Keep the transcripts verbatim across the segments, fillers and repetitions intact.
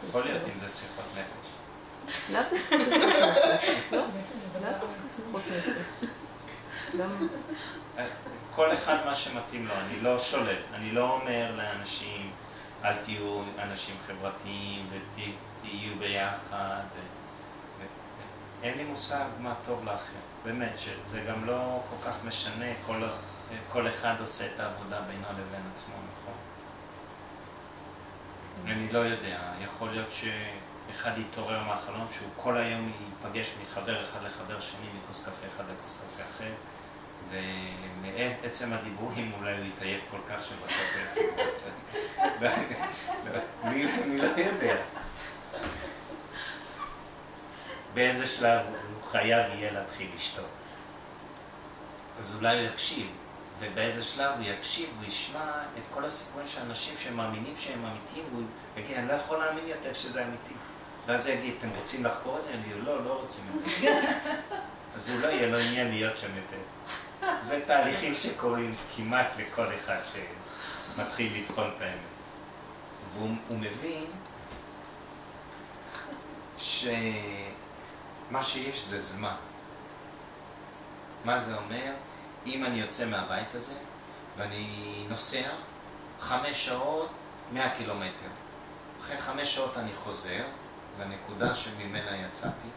יכול להיות אם זה שיחות נפש. לא דווקא שיחות נפש. כל אחד מה שמתאים לו, אני לא שולל, אני לא אומר לאנשים אל תהיו אנשים חברתיים ותהיו ביחד. אין לי מושג מה טוב לאחר, באמת שזה גם לא כל כך משנה, כל, כל אחד עושה את העבודה בינו לבין עצמו, נכון? אני לא יודע, יכול להיות שאחד יתעורר מהחלום שהוא כל היום ייפגש מחבר אחד לחבר שני, מכוס קפה אחד לכוס קפה אחר, ומעצם הדיבורים אולי הוא יתעייף כל כך שבסוף הוא יפסיק. אני לא יודע. באיזה שלב הוא חייב יהיה להתחיל לשתות. אז אולי הוא יקשיב, ובאיזה שלב הוא יקשיב, הוא ישמע את כל הסיפורים של אנשים שהם מאמינים שהם אמיתיים, והוא יגיד, אני לא יכול להאמין יותר שזה אמיתי. ואז הוא יגיד, אתם רוצים לחקור את זה? אני לא, לא רוצים את זה. אז אולי יהיה לו עניין להיות שם יותר. זה תהליכים שקורים כמעט לכל אחד שמתחיל לבחון את האמת. והוא מבין שמה שיש זה זמן. מה זה אומר? אם אני יוצא מהבית הזה ואני נוסע חמש שעות, מאה קילומטר. אחרי חמש שעות אני חוזר לנקודה שממנה יצאתי.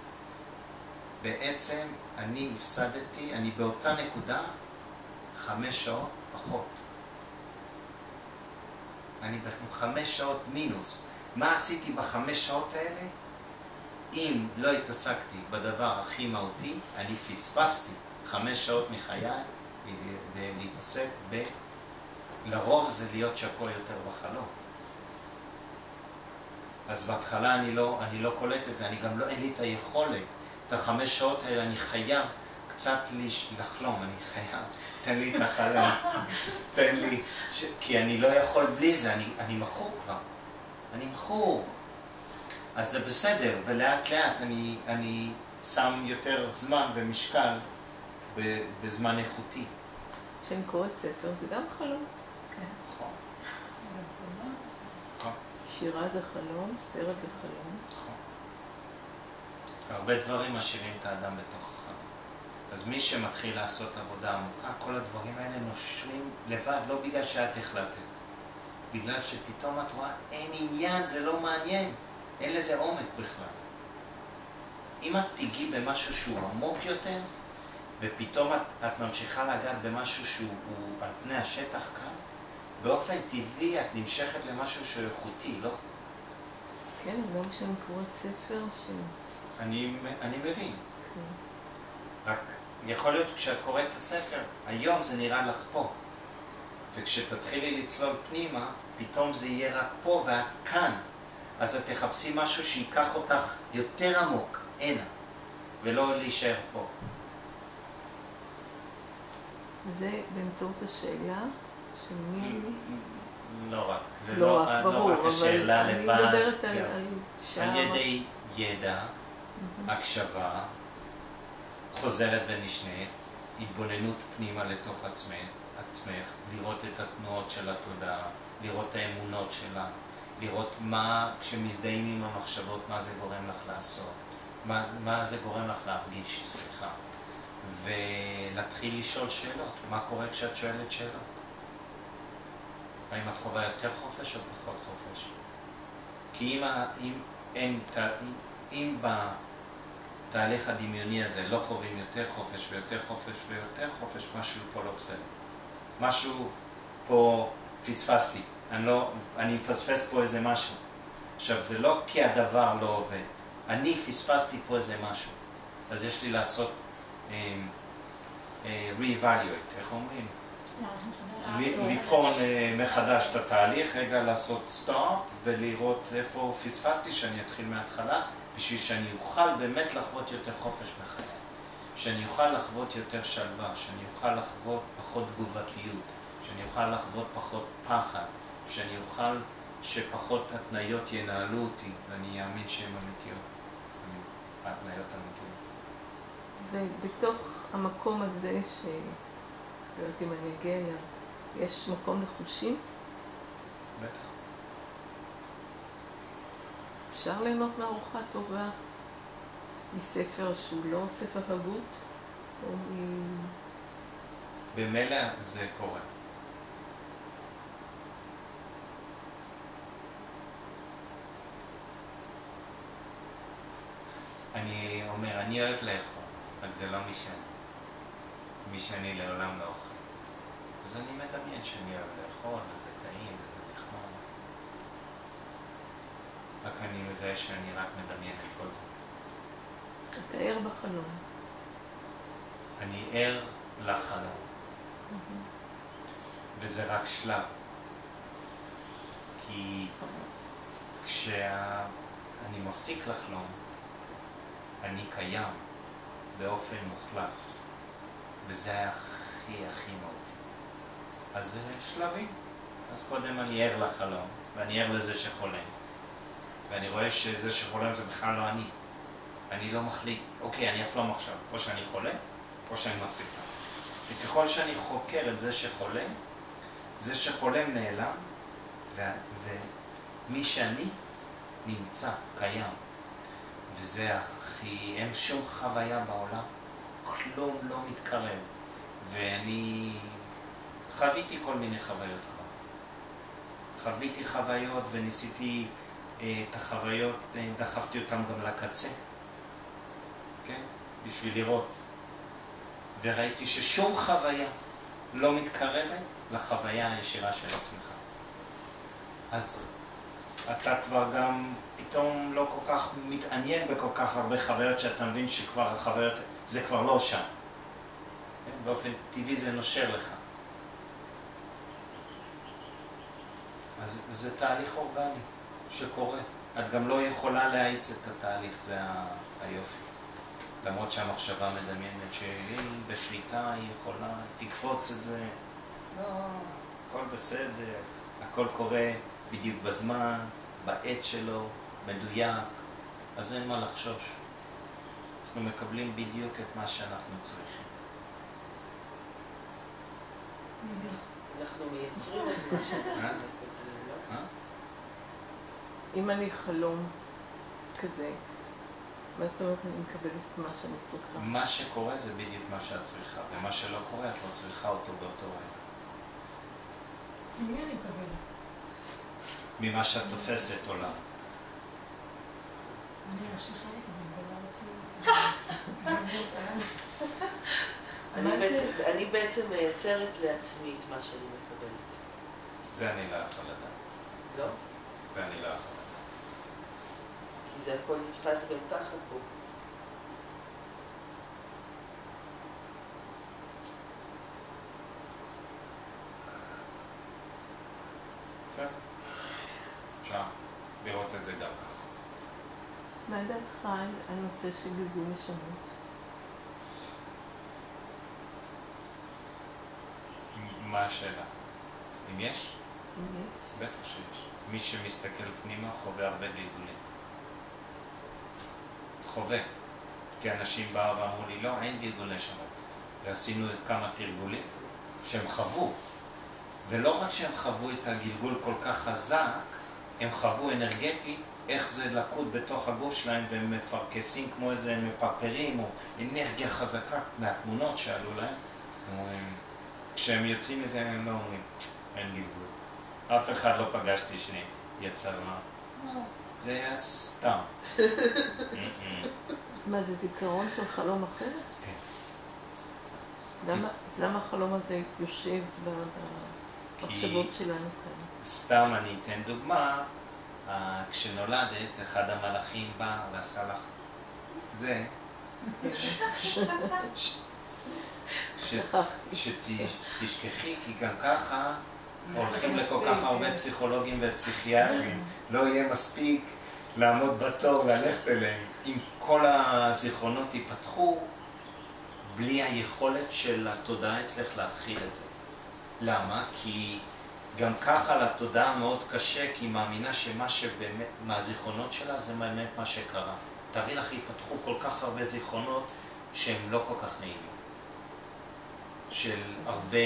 בעצם אני הפסדתי, אני באותה נקודה חמש שעות פחות. אני בחמש שעות מינוס. מה עשיתי בחמש שעות האלה? אם לא התעסקתי בדבר הכי מהותי, אני פספסתי חמש שעות מחיי ולהתעסק ב... לרוב זה להיות שקוע יותר בחלום. אז בהתחלה אני לא, אני לא קולט את זה, אני גם לא, אין לי את היכולת. את החמש שעות האלה אני חייב קצת לחלום, אני חייב, תן לי את החלום, תן לי, ש... כי אני לא יכול בלי זה, אני, אני מכור כבר, אני מכור. אז זה בסדר, ולאט לאט אני, אני שם יותר זמן ומשקל בזמן איכותי. כשאני קוראת ספר זה גם חלום. כן. נכון. שירה זה חלום, סרט זה חלום. נכון. הרבה דברים משאירים את האדם בתוך החלום. אז מי שמתחיל לעשות עבודה עמוקה, כל הדברים האלה נושרים לבד, לא בגלל שאת החלטת. בגלל שפתאום את רואה, אין עניין, זה לא מעניין. אין לזה עומק בכלל. אם את תיגעי במשהו שהוא עמוק יותר, ופתאום את, את ממשיכה לגעת במשהו שהוא על פני השטח כאן, באופן טבעי את נמשכת למשהו שהוא איכותי, לא? כן, גם כשאני קוראת ספר ש... אני, אני מבין. כן. רק יכול להיות כשאת קוראת את הספר, היום זה נראה לך פה. וכשתתחילי לצלול פנימה, פתאום זה יהיה רק פה ואת כאן. אז את תחפשי משהו שיקח אותך יותר עמוק, הנה, ולא להישאר פה. זה באמצעות השאלה של מי אני? לא רק, זה לא לא, רק, לא ברור, רק השאלה אבל לבד. אני מדברת על, גם, על שער. על ידי ידע, Mm-hmm. הקשבה, חוזרת ונשנית, התבוננות פנימה לתוך עצמך, עצמך, לראות את התנועות של התודעה, לראות את האמונות שלה, לראות מה, כשמזדהים עם המחשבות, מה זה גורם לך לעשות, מה, מה זה גורם לך להרגיש, סליחה, ולהתחיל לשאול שאלות, מה קורה כשאת שואלת שאלות? האם את חווה יותר חופש או פחות חופש? כי אם, אם, אין, אם בתהליך הדמיוני הזה לא חווים יותר חופש ויותר חופש ויותר חופש, משהו פה לא בסדר. משהו פה פספסתי. אני, לא, אני מפספס פה איזה משהו. עכשיו, זה לא כי הדבר לא עובד. אני פספסתי פה איזה משהו. אז יש לי לעשות um, uh, re-evaluate, איך אומרים? לבחון uh, מחדש את התהליך, רגע לעשות סטופ ולראות איפה פספסתי, שאני אתחיל מההתחלה, בשביל שאני אוכל באמת לחוות יותר חופש בחיי. שאני אוכל לחוות יותר שלווה, שאני אוכל לחוות פחות תגובתיות, שאני אוכל לחוות פחות פחד, שאני אוכל שפחות התניות ינהלו אותי, ואני אאמין שהן אמיתיות, התניות אמיתיות. ובתוך המקום הזה, ש... לא יודעת אם אני אגיע אליו, יש מקום לחושים? בטח. אפשר ליהנות מארוחה טובה מספר שהוא לא ספר הגות? או מ... במילא זה קורה. אני אומר, אני אוהב לאכול, אבל זה לא מי שאני. מי שאני לעולם לא אוכל. אז אני מדמיין שאני אוהב לאכול, וזה טעים, וזה נחמד. רק אני מזהה שאני רק מדמיין את כל זה. אתה ער בחלום. אני ער לחלום. וזה רק שלב. כי כשאני מפסיק לחלום, אני קיים באופן מוחלט. וזה הכי הכי מהותי. אז זה שלבים. אז קודם אני ער לחלום, ואני ער לזה שחולם. ואני רואה שזה שחולם זה בכלל לא אני. אני לא מחליט, אוקיי, אני אחלום עכשיו. או שאני חולה, או שאני מפסיק לחלום. וככל שאני חוקר את זה שחולם, זה שחולם נעלם, ומי שאני נמצא, קיים. וזה הכי, אין שום חוויה בעולם, כלום לא מתקרב. ואני חוויתי כל מיני חוויות כבר. חוויתי חוויות וניסיתי אה, את החוויות, אה, דחפתי אותם גם לקצה. כן? בשביל לראות. וראיתי ששום חוויה לא מתקרבת לחוויה הישירה של עצמך. אז אתה כבר גם פתאום לא כל כך מתעניין בכל כך הרבה חוויות שאתה מבין שכבר החוויות, זה כבר לא שם. באופן טבעי זה נושר לך. אז זה תהליך אורגני שקורה. את גם לא יכולה להאיץ את התהליך, זה היופי. למרות שהמחשבה מדמיינת שהיא בשליטה, היא יכולה, תקפוץ את זה. לא, הכל בסדר, הכל קורה בדיוק בזמן, בעת שלו, מדויק, אז אין מה לחשוש. אנחנו מקבלים בדיוק את מה שאנחנו צריכים. אנחנו מייצרים את מה שאנחנו מקבלים, לא? אם אני חלום כזה, מה זאת אומרת אני מקבלת את מה שאני צריכה? מה שקורה זה בדיוק מה שאת צריכה, ומה שלא קורה את לא צריכה אותו באותו רגע. ממי אני מקבלת? ממה שאת תופסת עולם. אני השליחה הזאת מבלה אותי. אני בעצם מייצרת לעצמי את מה שאני מקבלת. זה אני לא יכול לדעת. לא? זה אני לא יכול לדעת. כי זה הכל נתפס גם ככה פה. בסדר. אפשר לראות את זה גם ככה. מה דעתך על הנושא של גלגול נשמות? מה השאלה? אם יש? אם יש? בטח שיש. מי שמסתכל פנימה חווה הרבה גלגולים. חווה. כי אנשים באו ואמרו לי, לא, אין גלגול נשמות. ועשינו כמה תרגולים שהם חוו. ולא רק שהם חוו את הגלגול כל כך חזק, הם חוו אנרגטית, איך זה לקוד בתוך הגוף שלהם, והם מפרקסים כמו איזה מפרפרים, או אנרגיה חזקה מהתמונות שעלו להם. אומרים, כשהם יוצאים מזה הם לא אומרים, אין גלגול. אף אחד לא פגשתי שיצא מה. לא, זה היה סתם. אז מה, זה זיכרון של חלום אחר? כן. למה, למה החלום הזה יושב במחשבות שלנו כאן? סתם אני אתן דוגמה, כשנולדת, אחד המלאכים בא ועשה לך זה, שתשכחי, כי גם ככה הולכים לכל כך הרבה פסיכולוגים ופסיכיאטרים, לא יהיה מספיק לעמוד בתור וללכת אליהם. אם כל הזיכרונות ייפתחו, בלי היכולת של התודעה אצלך להכיל את זה. למה? כי גם ככה לתודעה מאוד קשה, כי היא מאמינה שמה שבאמת, מהזיכרונות שלה זה באמת מה שקרה. תראי לך, ייפתחו כל כך הרבה זיכרונות שהם לא כל כך נעימים. של הרבה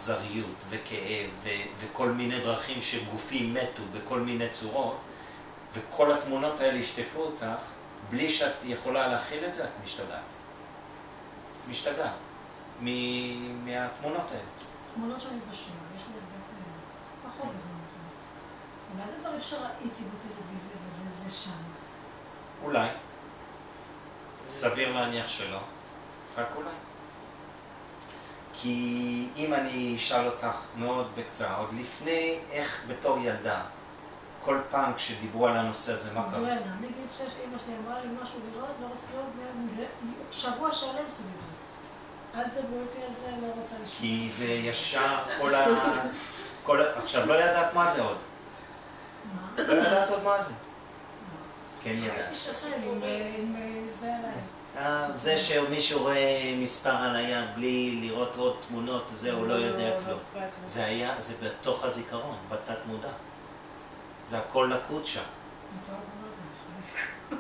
אכזריות וכאב ו- וכל מיני דרכים שגופים מתו בכל מיני צורות, וכל התמונות האלה ישטפו אותך, בלי שאת יכולה להכיל את זה, את משתגעת. משתגעת. מ- מהתמונות האלה. תמונות שאני בשואה, יש לי הרבה כאלה. פחות בזמן אחר. אבל זה כבר אפשר ראיתי בטלוויזיה וזה זה שם. אולי. סביר להניח שלא. רק אולי. כי אם אני אשאל אותך מאוד בקצרה, עוד לפני איך בתור ילדה, כל פעם כשדיברו על הנושא הזה, מה קרה? גואנה, מגיל שש אמא שלי אמרה לי משהו לראות, לא רוצה לראות, שבוע שלם סביבו. אל תדברו איתי על זה, לא רוצה לשמוע. כי זה ישר כל ה... כל ה... עכשיו, לא ידעת מה זה עוד. מה? לא ידעת עוד מה זה. כן ידעת. הייתי שחל עם זה עליי. אה, זה שמישהו רואה מספר על היד בלי לראות עוד תמונות, זה הוא לא יודע כלום. זה היה, זה בתוך הזיכרון, בתת מודע. זה הכל לקוד שם. אתה אומר מה זה,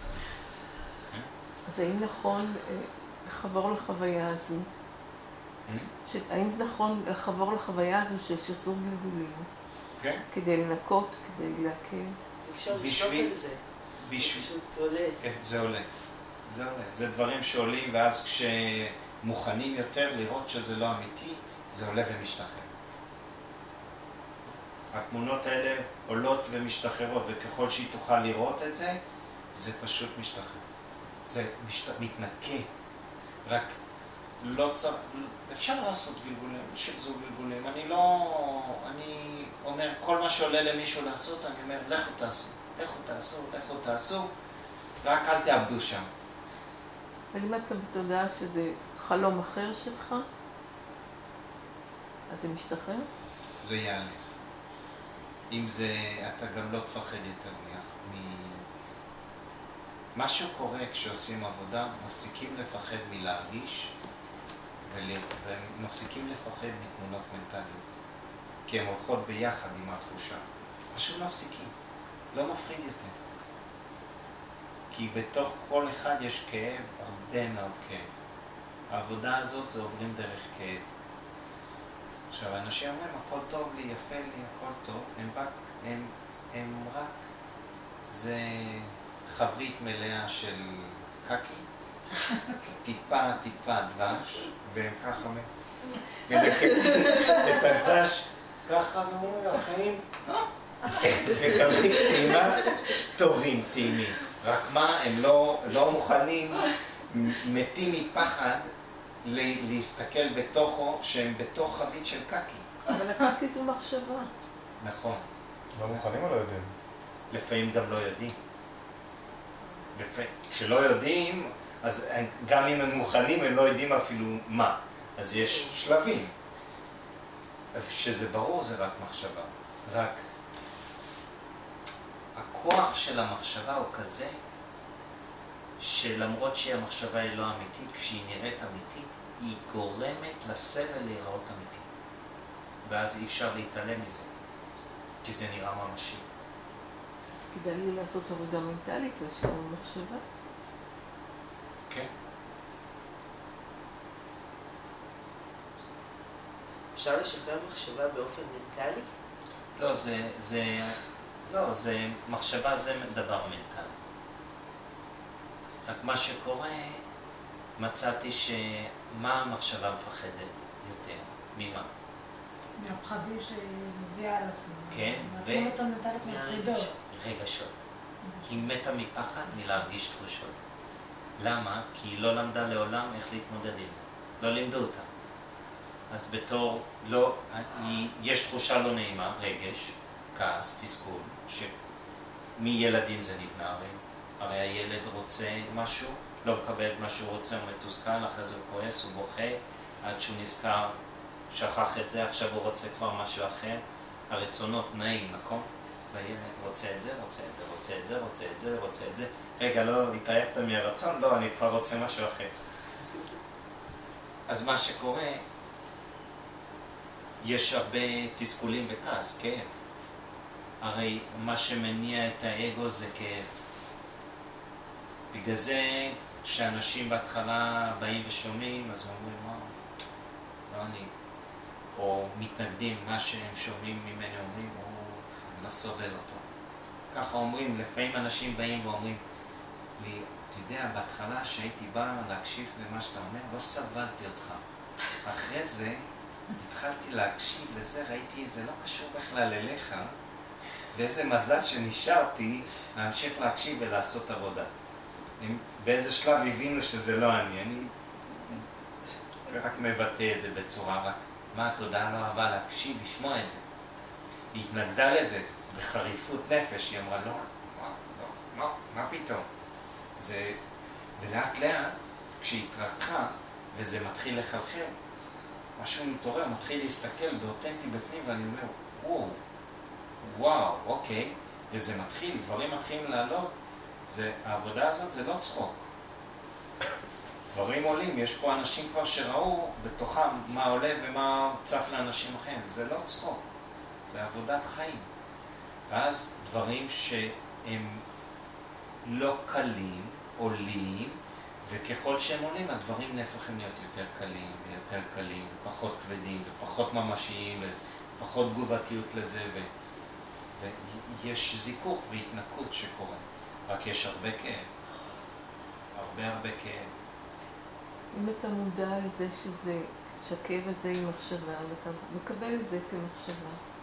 אז האם נכון לחבור לחוויה הזו? האם נכון לחבור לחוויה הזו של שחזור גלגולים? כן. כדי לנקות, כדי להקל? אפשר לשלוט בשביל- על זה. בשביל... פשוט עולה. כן, זה עולה. זה עולה. זה דברים שעולים, ואז כשמוכנים יותר לראות שזה לא אמיתי, זה עולה ומשתחרר. התמונות האלה עולות ומשתחררות, וככל שהיא תוכל לראות את זה, זה פשוט משתחרר. זה משת... מתנקה. רק לא צריך... אפשר לעשות גלגולים, שחזור גלגולים. אני לא... אני אומר, כל מה שעולה למישהו לעשות, אני אומר, לכו תעשו. לכו תעשו, לכו תעשו. רק אל תאבדו שם. אבל אם אתה בתודעה שזה חלום אחר שלך, אז זה משתחרר? זה יעלה. אם זה, אתה גם לא תפחד יותר מח... מ... משהו קורה כשעושים עבודה, מפסיקים לפחד מלהרגיש, ול... ומפסיקים לפחד מתמונות מנטליות. כי הן הולכות ביחד עם התחושה. פשוט מפסיקים. לא מפחיד יותר. כי בתוך כל אחד יש כאב, הרבה מאוד כאב. העבודה הזאת זה עוברים דרך כאב. עכשיו, אנשים אומרים, הכל טוב לי, יפה לי, הכל טוב. הם רק, הם, הם רק, זה חבית מלאה של קקי, טיפה, טיפה דבש, והם ככה מלקטים את הדבש, ככה ואומרים, החיים, וקבלים טעימה טובים, טעימים. רק מה, הם לא, לא מוכנים, מתים מפחד, להסתכל בתוכו, שהם בתוך חבית של קקי. אבל הקקי זו מחשבה. נכון. לא מוכנים או לא יודעים? לפעמים גם לא יודעים. לפעמים. כשלא יודעים, אז גם אם הם מוכנים, הם לא יודעים אפילו מה. אז יש שלבים. שזה ברור, זה רק מחשבה. רק הכוח של המחשבה הוא כזה, שלמרות שהמחשבה היא לא אמיתית, כשהיא נראית אמיתית, היא גורמת לסבל להיראות אמיתית. ואז אי אפשר להתעלם מזה, כי זה נראה ממשי. אז כדאי לי לעשות עבודה מנטלית לשינוי מחשבה. כן. אפשר לשחרר מחשבה באופן מנטלי? לא, זה, זה, לא, זה, מחשבה זה דבר מנטלי. רק מה שקורה, מצאתי שמה המחשבה מפחדת יותר? ממה? מהפחדים שמביאה על עצמם. כן, ו... מהתמונות המנטליות מהפרידות. רגשות. היא מתה מפחד מלהרגיש תחושות. למה? כי היא לא למדה לעולם איך להתמודד עם זה. לא לימדו אותה. אז בתור, לא, היא, יש תחושה לא נעימה, רגש, כעס, תסכול, שמילדים זה נבנה הרי. הרי הילד רוצה משהו, לא מקבל את מה שהוא רוצה, הוא מתוסכל, אחרי זה הוא כועס, הוא בוכה, עד שהוא נזכר, שכח את זה, עכשיו הוא רוצה כבר משהו אחר. הרצונות נעים, נכון? והילד רוצה את זה, רוצה את זה, רוצה את זה, רוצה את זה, רוצה את זה. רגע, לא, התעייפת מהרצון? לא, אני כבר רוצה משהו אחר. אז מה שקורה, יש הרבה תסכולים וכעס, כאב. הרי מה שמניע את האגו זה כאב. בגלל זה שאנשים בהתחלה באים ושומעים, אז אומרים, וואו, לא אני. או מתנגדים, מה שהם שומעים ממני אומרים, הוא לא סובל אותו. ככה אומרים, לפעמים אנשים באים ואומרים לי, אתה יודע, בהתחלה שהייתי בא להקשיב למה שאתה אומר, לא סבלתי אותך. אחרי זה התחלתי להקשיב לזה, ראיתי את זה לא קשור בכלל אליך, ואיזה מזל שנשארתי להמשיך להקשיב ולעשות עבודה. הם באיזה שלב הבינו שזה לא אני, אני רק מבטא את זה בצורה, רק מה התודעה לא אהבה להקשיב, לשמוע את זה. היא התנגדה לזה בחריפות נפש, היא אמרה לא, לא, לא, לא, מה פתאום? זה, ולאט לאט, כשהיא התרקחה וזה מתחיל לחלחל, משהו מתעורר, מתחיל להסתכל באותנטי בפנים, ואני אומר, וואו, וואו, אוקיי, וזה מתחיל, דברים מתחילים לעלות, זה, העבודה הזאת זה לא צחוק. דברים עולים, יש פה אנשים כבר שראו בתוכם מה עולה ומה צף לאנשים אחרים, זה לא צחוק, זה עבודת חיים. ואז דברים שהם לא קלים, עולים, וככל שהם עולים, הדברים נהפכים להיות יותר קלים, ויותר קלים, ופחות כבדים, ופחות ממשיים, ופחות תגובתיות לזה, ו... ויש זיכוך והתנקות שקורה. רק יש הרבה כאב. הרבה הרבה כאב. אם אתה מודע לזה שזה, שהכאב הזה היא מחשבה, ואתה מקבל את זה כמחשבה,